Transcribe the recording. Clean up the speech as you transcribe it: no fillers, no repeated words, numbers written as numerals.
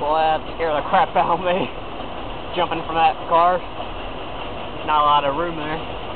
Well, that scared the crap out of me. Jumping from that car. Not a lot of room there.